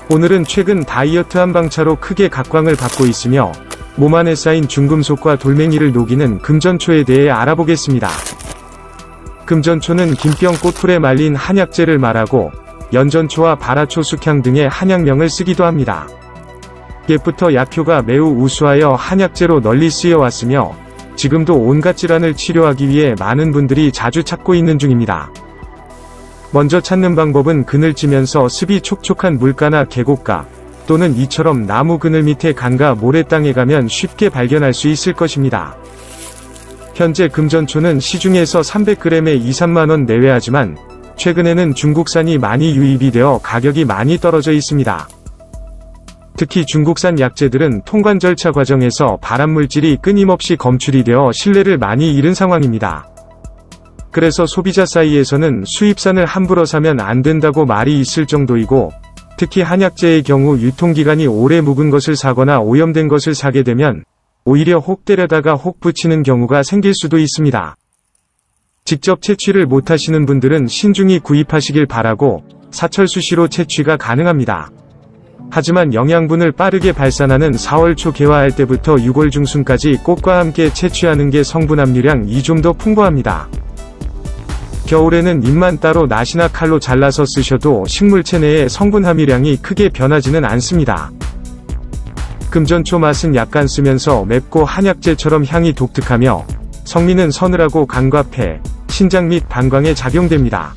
오늘은 최근 다이어트 한방차로 크게 각광을 받고 있으며 몸 안에 쌓인 중금속과 돌멩이를 녹이는 금전초에 대해 알아보겠습니다. 금전초는 김병 꽃풀에 말린 한약재를 말하고 연전초와 발화초, 숙향 등의 한약명을 쓰기도 합니다. 옛부터 약효가 매우 우수하여 한약재로 널리 쓰여왔으며 지금도 온갖 질환을 치료하기 위해 많은 분들이 자주 찾고 있는 중입니다. 먼저 찾는 방법은 그늘지면서 습이 촉촉한 물가나 계곡가 또는 이처럼 나무 그늘 밑에 강가 모래땅에 가면 쉽게 발견할 수 있을 것입니다. 현재 금전초는 시중에서 300g에 2-3만원 내외하지만 최근에는 중국산이 많이 유입이 되어 가격이 많이 떨어져 있습니다. 특히 중국산 약재들은 통관 절차 과정에서 발암물질이 끊임없이 검출이 되어 신뢰를 많이 잃은 상황입니다. 그래서 소비자 사이에서는 수입산을 함부로 사면 안 된다고 말이 있을 정도이고, 특히 한약재의 경우 유통기간이 오래 묵은 것을 사거나 오염된 것을 사게 되면 오히려 혹 때려다가 혹 붙이는 경우가 생길 수도 있습니다. 직접 채취를 못하시는 분들은 신중히 구입하시길 바라고 사철 수시로 채취가 가능합니다. 하지만 영양분을 빠르게 발산하는 4월 초 개화할 때부터 6월 중순까지 꽃과 함께 채취하는 게 성분 함유량이 좀 더 풍부합니다. 겨울에는 잎만 따로 낫이나 칼로 잘라서 쓰셔도 식물체 내의 성분 함유량이 크게 변하지는 않습니다. 금전초 맛은 약간 쓰면서 맵고 한약재처럼 향이 독특하며 성미는 서늘하고 간과 폐, 신장 및 방광에 작용됩니다.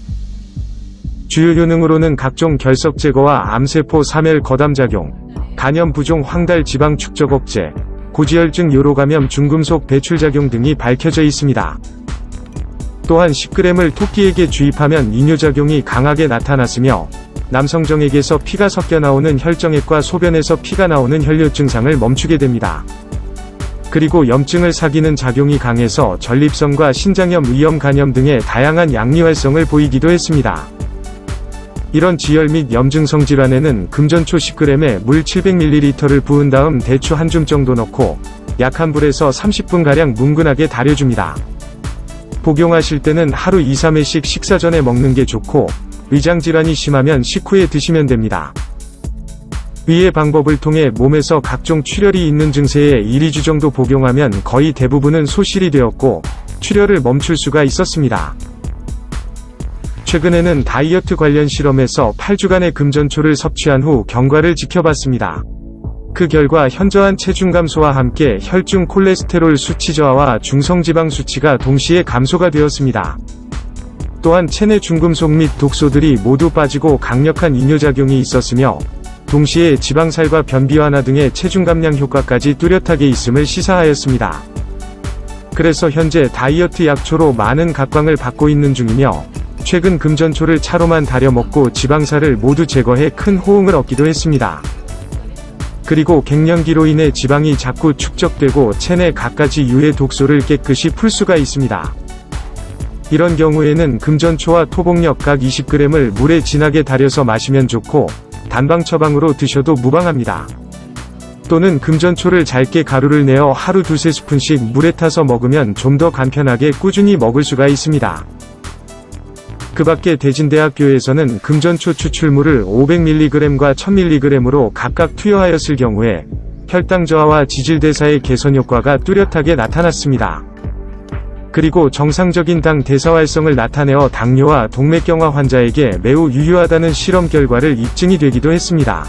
주요 효능으로는 각종 결석 제거와 암세포 사멸 거담작용, 간염 부종 황달 지방 축적 억제, 고지혈증 요로 감염 중금속 배출 작용 등이 밝혀져 있습니다. 또한 10g을 토끼에게 주입하면 이뇨작용이 강하게 나타났으며 남성정액에서 피가 섞여 나오는 혈정액과 소변에서 피가 나오는 혈뇨 증상을 멈추게 됩니다. 그리고 염증을 사귀는 작용이 강해서 전립선과 신장염, 위염, 간염 등의 다양한 양리 활성을 보이기도 했습니다. 이런 지혈 및 염증성 질환에는 금전초 10g에 물 700ml를 부은 다음 대추 한 줌 정도 넣고 약한 불에서 30분가량 뭉근하게 달여줍니다. 복용하실 때는 하루 2-3회씩 식사 전에 먹는 게 좋고 위장질환이 심하면 식후에 드시면 됩니다. 위의 방법을 통해 몸에서 각종 출혈이 있는 증세에 1-2주 정도 복용하면 거의 대부분은 소실이 되었고 출혈을 멈출 수가 있었습니다. 최근에는 다이어트 관련 실험에서 8주간의 금전초를 섭취한 후 경과를 지켜봤습니다. 그 결과 현저한 체중 감소와 함께 혈중 콜레스테롤 수치 저하와 중성지방 수치가 동시에 감소가 되었습니다. 또한 체내 중금속 및 독소들이 모두 빠지고 강력한 이뇨작용이 있었으며 동시에 지방살과 변비 완화 등의 체중 감량 효과까지 뚜렷하게 있음을 시사하였습니다. 그래서 현재 다이어트 약초로 많은 각광을 받고 있는 중이며 최근 금전초를 차로만 달여 먹고 지방살을 모두 제거해 큰 호응을 얻기도 했습니다. 그리고 갱년기로 인해 지방이 자꾸 축적되고 체내 갖가지 유해 독소를 깨끗이 풀 수가 있습니다. 이런 경우에는 금전초와 토복력 각 20g을 물에 진하게 달여서 마시면 좋고 단방 처방으로 드셔도 무방합니다. 또는 금전초를 잘게 가루를 내어 하루 2-3스푼씩 물에 타서 먹으면 좀 더 간편하게 꾸준히 먹을 수가 있습니다. 그 밖에 대진대학교에서는 금전초 추출물을 500mg과 1000mg으로 각각 투여하였을 경우에 혈당 저하와 지질대사의 개선 효과가 뚜렷하게 나타났습니다. 그리고 정상적인 당 대사 활성을 나타내어 당뇨와 동맥경화 환자에게 매우 유효하다는 실험 결과를 입증이 되기도 했습니다.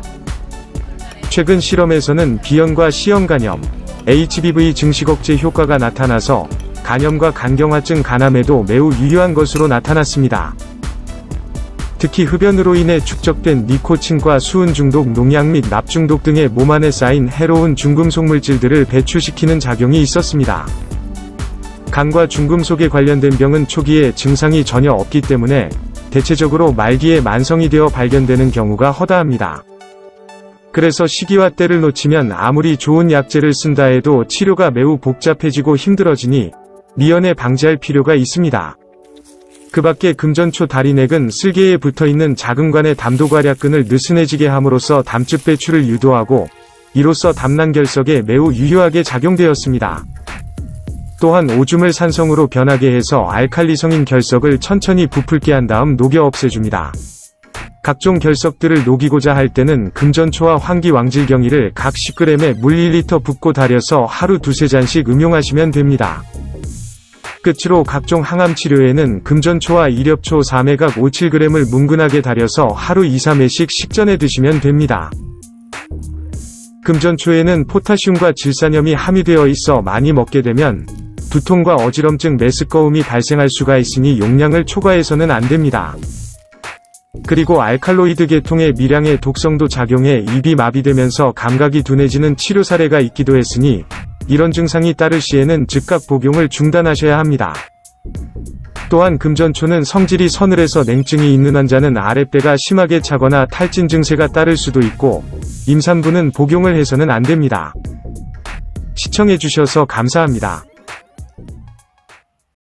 최근 실험에서는 비염과 시험간염, HBV 증식 억제 효과가 나타나서 간염과 간경화증 간암에도 매우 유효한 것으로 나타났습니다. 특히 흡연으로 인해 축적된 니코틴과 수은 중독, 농약 및 납 중독 등의 몸 안에 쌓인 해로운 중금속 물질들을 배출시키는 작용이 있었습니다. 간과 중금속에 관련된 병은 초기에 증상이 전혀 없기 때문에 대체적으로 말기에 만성이 되어 발견되는 경우가 허다합니다. 그래서 시기와 때를 놓치면 아무리 좋은 약재를 쓴다 해도 치료가 매우 복잡해지고 힘들어지니 미연에 방지할 필요가 있습니다. 그 밖에 금전초 다리넥은 쓸개에 붙어있는 자금관의 담도괄약근을 느슨해지게 함으로써 담즙 배출을 유도하고 이로써 담낭결석에 매우 유효하게 작용되었습니다. 또한 오줌을 산성으로 변하게 해서 알칼리성인 결석을 천천히 부풀게 한 다음 녹여 없애줍니다. 각종 결석들을 녹이고자 할 때는 금전초와 황기왕질경이를 각 10g에 물 1리터 붓고 달여서 하루 2-3잔씩 음용하시면 됩니다. 끝으로 각종 항암 치료에는 금전초와 이렵초 4매각 5-7g을 뭉근하게 달여서 하루 2-3회씩 식전에 드시면 됩니다. 금전초에는 포타슘과 질산염이 함유되어 있어 많이 먹게 되면 두통과 어지럼증, 메스꺼움이 발생할 수가 있으니 용량을 초과해서는 안 됩니다. 그리고 알칼로이드 계통의 미량의 독성도 작용해 입이 마비되면서 감각이 둔해지는 치료 사례가 있기도 했으니 이런 증상이 따를 시에는 즉각 복용을 중단하셔야 합니다. 또한 금전초는 성질이 서늘해서 냉증이 있는 환자는 아랫배가 심하게 차거나 탈진 증세가 따를 수도 있고 임산부는 복용을 해서는 안 됩니다. 시청해주셔서 감사합니다.